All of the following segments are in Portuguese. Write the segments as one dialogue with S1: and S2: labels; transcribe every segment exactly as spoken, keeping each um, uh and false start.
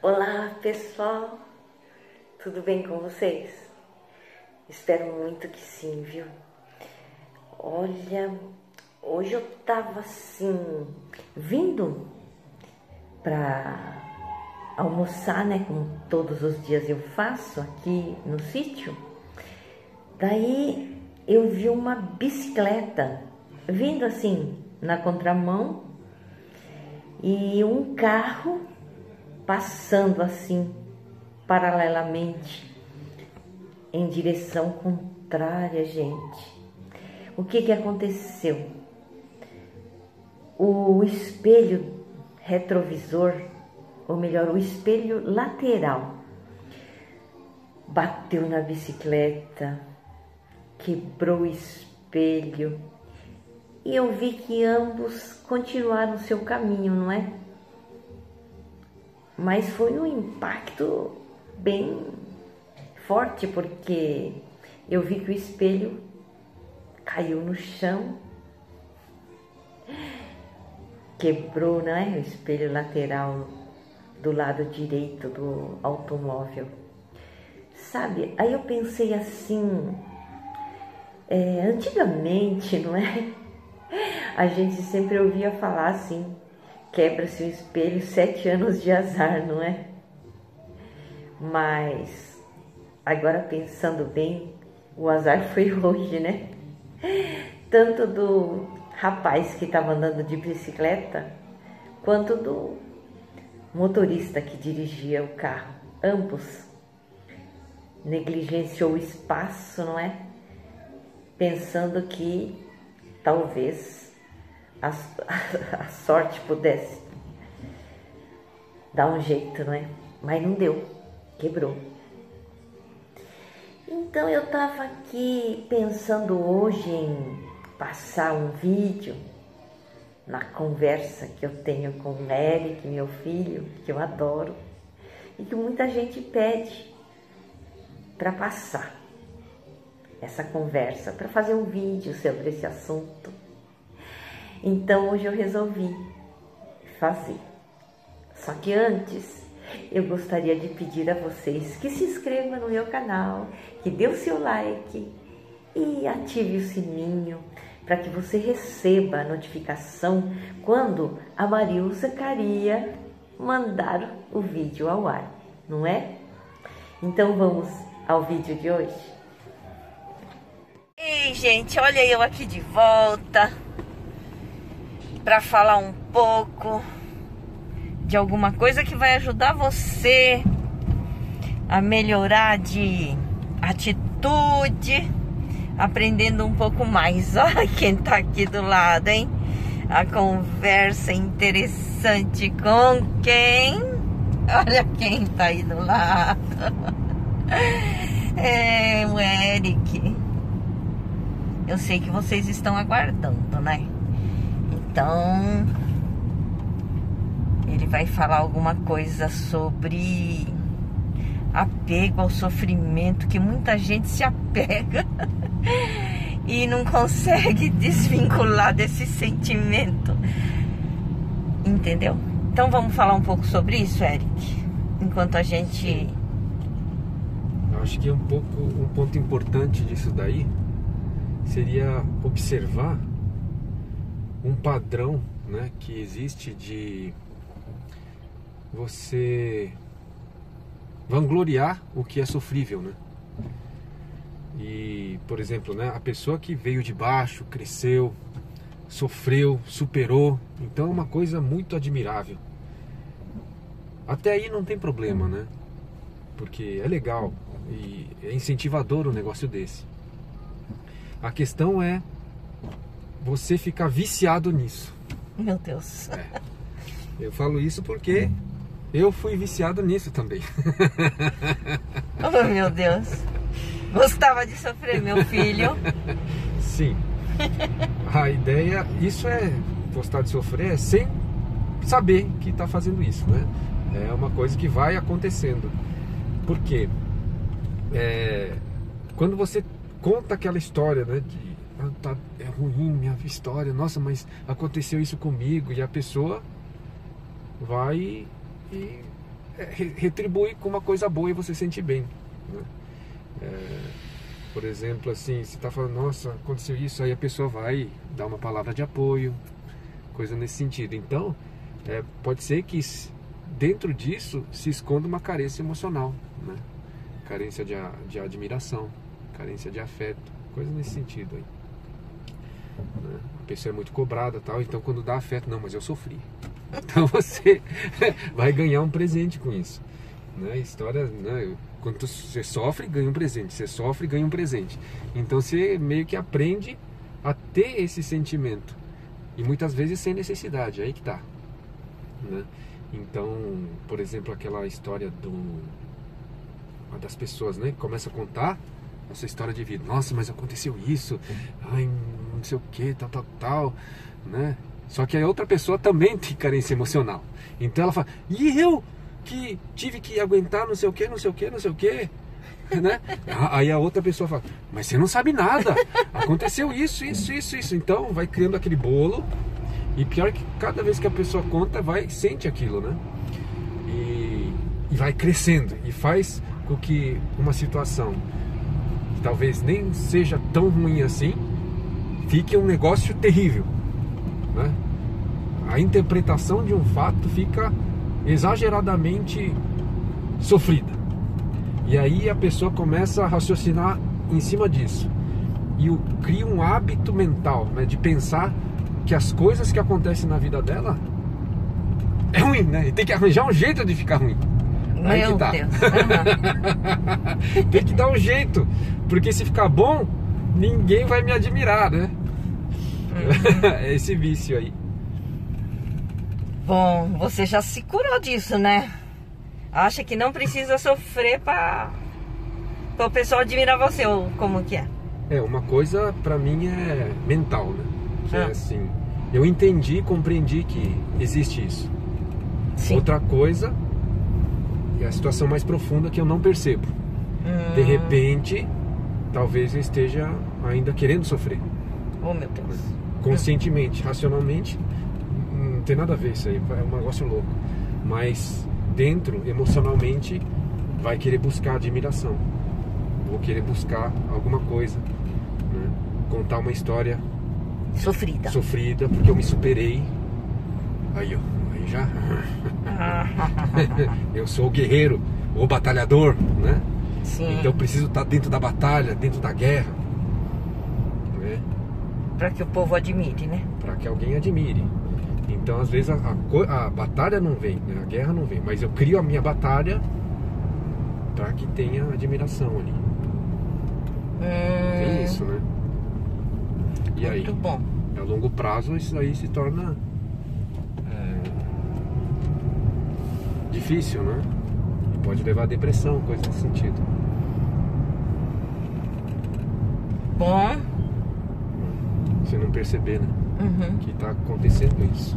S1: Olá pessoal, tudo bem com vocês? Espero muito que sim, viu? Olha, hoje eu tava assim, vindo pra almoçar, né? Como todos os dias eu faço aqui no sítio. Daí eu vi uma bicicleta vindo assim na contramão e um carro passando assim paralelamente em direção contrária, gente. O que que aconteceu? O espelho retrovisor, ou melhor, o espelho lateral, bateu na bicicleta, quebrou o espelho e eu vi que ambos continuaram seu caminho, não é? Mas foi um impacto bem forte, porque eu vi que o espelho caiu no chão, quebrou, né, o espelho lateral do lado direito do automóvel. Sabe, aí eu pensei assim, é, antigamente, não é? A gente sempre ouvia falar assim, quebra-se o espelho, sete anos de azar, não é? Mas agora pensando bem, o azar foi hoje, né? Tanto do rapaz que estava andando de bicicleta, quanto do motorista que dirigia o carro. Ambos negligenciou o espaço, não é? Pensando que talvez a, a sorte pudesse dar um jeito, não é? Mas não deu, quebrou. Então eu tava aqui pensando hoje em passar um vídeo na conversa que eu tenho com o Eric, meu filho, que eu adoro, e que muita gente pede para passar essa conversa, para fazer um vídeo sobre esse assunto. Então hoje eu resolvi fazer. Só que antes eu gostaria de pedir a vocês que se inscrevam no meu canal, que dê o seu like e ative o sininho para que você receba a notificação quando a Marilza Caria mandar o vídeo ao ar, não é? Então vamos ao vídeo de hoje. Ei, gente, olha eu aqui de volta para falar um pouco de alguma coisa que vai ajudar você a melhorar de atitude, aprendendo um pouco mais. Olha quem tá aqui do lado, hein? A conversa interessante com quem? Olha quem tá aí do lado. É o Eric. Eu sei que vocês estão aguardando, né? Então ele vai falar alguma coisa sobre apego ao sofrimento, que muita gente se apega e não consegue desvincular desse sentimento, entendeu? Então vamos falar um pouco sobre isso, Eric, enquanto a gente...
S2: Eu acho que um pouco, um ponto importante disso daí seria observar um padrão, né, que existe de você vangloriar o que é sofrível, né? E, por exemplo, né, a pessoa que veio de baixo, cresceu, sofreu, superou, então é uma coisa muito admirável. Até aí não tem problema, né? Porque é legal e é incentivador um negócio desse. A questão é você ficar viciado nisso.
S1: Meu Deus.
S2: É. Eu falo isso porque eu fui viciado nisso também.
S1: Oh, meu Deus. Gostava de sofrer, meu filho.
S2: Sim. A ideia, isso é gostar de sofrer sem saber que está fazendo isso, né? É uma coisa que vai acontecendo. Por quê? É, quando você conta aquela história, né, de ah, tá, é ruim minha história, nossa, mas aconteceu isso comigo, e a pessoa vai e retribui com uma coisa boa e você sente bem, né? É, por exemplo, assim, você está falando, nossa, aconteceu isso, aí a pessoa vai dar uma palavra de apoio, coisa nesse sentido. Então, é, pode ser que dentro disso se esconda uma carência emocional, né? Carência de, de admiração, carência de afeto, coisa nesse sentido aí, né? A pessoa é muito cobrada, tal, então quando dá afeto, não, mas eu sofri. Então você vai ganhar um presente com isso, né? História, né? Quando você sofre, ganha um presente. Você sofre, ganha um presente. Então você meio que aprende a ter esse sentimento. E muitas vezes sem necessidade, aí que tá, né? Então, por exemplo, aquela história do, das pessoas, né? Começa a contar a sua história de vida. Nossa, mas aconteceu isso. Ai, não sei o que, tal, tal, tal, né? Só que a outra pessoa também tem carência emocional. Então ela fala, e eu que tive que aguentar não sei o que, não sei o que, não sei o que, né? Aí a outra pessoa fala, mas você não sabe nada, aconteceu isso, isso, isso, isso. Então vai criando aquele bolo. E pior que cada vez que a pessoa conta, vai, sente aquilo, né? E, e vai crescendo. E faz com que uma situação que talvez nem seja tão ruim assim, fique um negócio terrível, né? A interpretação de um fato fica exageradamente sofrida. E aí a pessoa começa a raciocinar em cima disso. E o, cria um hábito mental, né, de pensar que as coisas que acontecem na vida dela é ruim, né? E tem que arranjar um jeito de ficar ruim. Aí
S1: Meu
S2: que tá.
S1: Deus. Uhum.
S2: Tem que dar um jeito, porque se ficar bom, ninguém vai me admirar, né? Uhum. É esse vício aí.
S1: Bom, você já se curou disso, né? Acha que não precisa sofrer para o pessoal admirar você, ou como que é?
S2: É, uma coisa pra mim é mental, né? Que
S1: ah.
S2: é assim, eu entendi, compreendi que existe isso.
S1: Sim.
S2: Outra coisa é a situação mais profunda que eu não percebo.
S1: Hum.
S2: De repente, talvez eu esteja ainda querendo sofrer.
S1: Oh, meu Deus.
S2: Conscientemente, hum. racionalmente, não tem nada a ver isso aí, é um negócio louco. Mas dentro, emocionalmente, vai querer buscar admiração. Vou querer buscar alguma coisa, né? Contar uma história
S1: Sofrida.
S2: Sofrida, porque eu me superei. Aí, ó, aí já. Eu sou o guerreiro, o batalhador, né?
S1: Sim.
S2: Então eu preciso estar dentro da batalha, dentro da guerra, né?
S1: Para que o povo admire, né?
S2: Para que alguém admire. Então às vezes a, a, a batalha não vem, né? A guerra não vem, mas eu crio a minha batalha para que tenha admiração ali.
S1: Hum.
S2: Tem isso, né? E aí,
S1: muito bom.
S2: A longo prazo isso aí se torna é, difícil, né? E pode levar a depressão, coisa nesse sentido.
S1: Bom.
S2: Você não perceber, né?
S1: Uhum.
S2: Que tá acontecendo isso.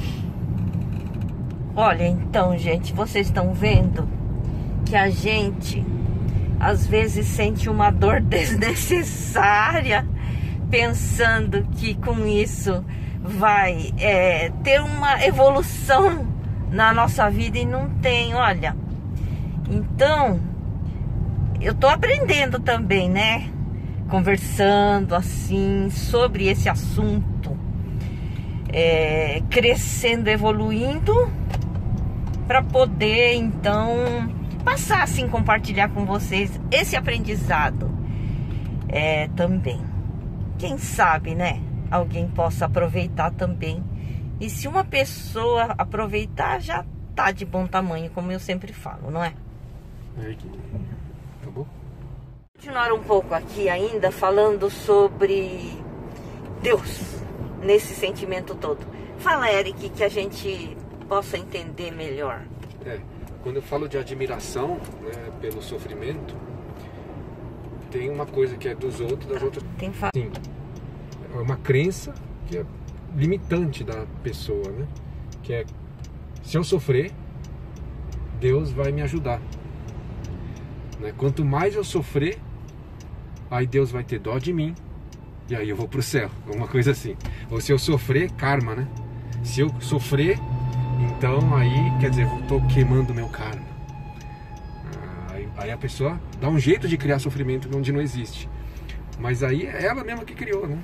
S1: Olha, então, gente, vocês estão vendo que a gente às vezes sente uma dor desnecessária, pensando que com isso vai é, ter uma evolução na nossa vida, e não tem, olha. Então, eu tô aprendendo também, né? Conversando assim sobre esse assunto, é, crescendo, evoluindo, para poder então passar assim, compartilhar com vocês esse aprendizado é, também. Quem sabe, né? Alguém possa aproveitar também. E se uma pessoa aproveitar, já tá de bom tamanho, como eu sempre falo, não é?
S2: É que... Acabou?
S1: Continuar um pouco aqui ainda falando sobre Deus nesse sentimento todo. Fala, Eric, que a gente possa entender melhor.
S2: É, quando eu falo de admiração, né, pelo sofrimento, tem uma coisa que é dos outros, das outras.
S1: Tem fa...
S2: Sim, é uma crença que é limitante da pessoa, né? Que é, se eu sofrer, Deus vai me ajudar, né? Quanto mais eu sofrer, aí Deus vai ter dó de mim, e aí eu vou pro céu, alguma coisa assim. Ou se eu sofrer, karma, né? Se eu sofrer, Então aí, quer dizer, eu tô queimando meu karma. Aí, aí a pessoa dá um jeito de criar sofrimento onde não existe. Mas aí é ela mesma que criou, né?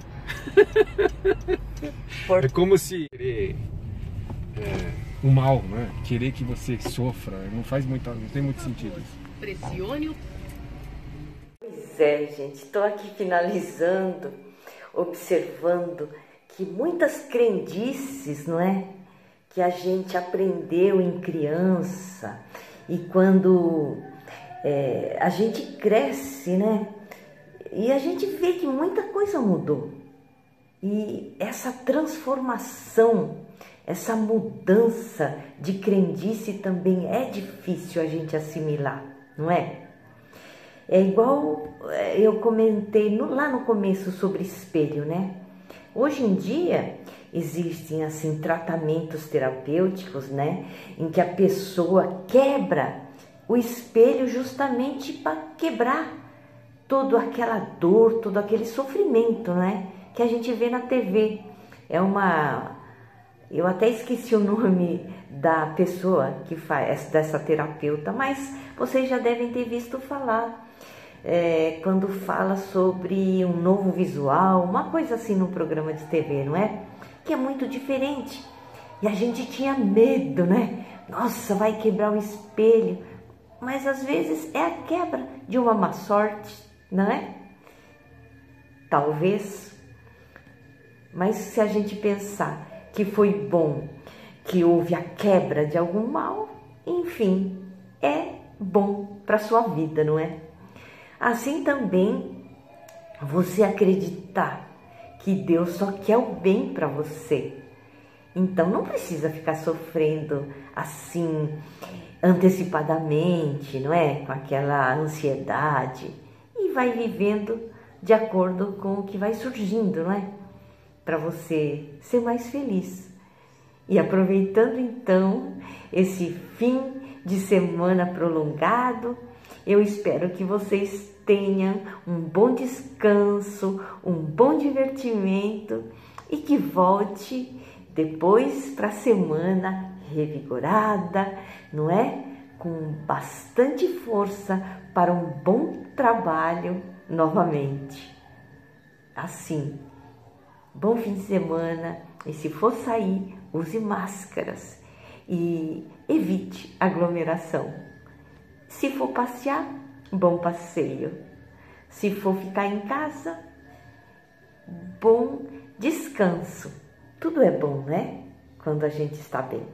S2: Por... É como se querer é, o mal, né? Querer que você sofra, não faz muito, não tem muito sentido isso.
S3: Pressione o...
S1: Pois é, gente, estou aqui finalizando, observando que muitas crendices, não é? Que a gente aprendeu em criança e quando é, a gente cresce, né? E a gente vê que muita coisa mudou. E essa transformação, essa mudança de crendice também é difícil a gente assimilar, não é? É igual eu comentei no, lá no começo sobre espelho, né? Hoje em dia existem assim tratamentos terapêuticos, né? Em que a pessoa quebra o espelho justamente para quebrar toda aquela dor, todo aquele sofrimento, né? Que a gente vê na T V. É uma... Eu até esqueci o nome da pessoa que faz, dessa terapeuta, mas vocês já devem ter visto falar. É, quando fala sobre um novo visual, uma coisa assim no programa de T V, não é? Que é muito diferente. E a gente tinha medo, né? Nossa, vai quebrar o espelho. Mas às vezes é a quebra de uma má sorte, não é? Talvez. Mas se a gente pensar que foi bom, que houve a quebra de algum mal, enfim, é bom para a sua vida, não é? Assim também, você acreditar que Deus só quer o bem para você. Então não precisa ficar sofrendo assim antecipadamente, não é? Com aquela ansiedade. E vai vivendo de acordo com o que vai surgindo, não é? Para você ser mais feliz. E aproveitando então esse fim de semana prolongado, eu espero que vocês tenham um bom descanso, um bom divertimento e que volte depois para a semana revigorada, não é? Com bastante força para um bom trabalho novamente. Assim, bom fim de semana e se for sair, use máscaras e evite aglomeração. Se for passear, bom passeio. Se for ficar em casa, bom descanso. Tudo é bom, né? Quando a gente está bem.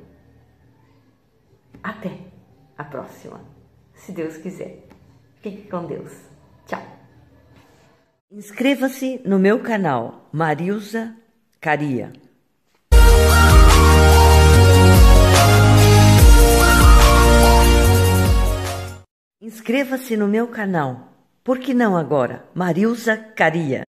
S1: Até a próxima, se Deus quiser. Fique com Deus. Tchau. Inscreva-se no meu canal, Marilza Caria. Inscreva-se no meu canal. Por que não agora? Marilza Caria.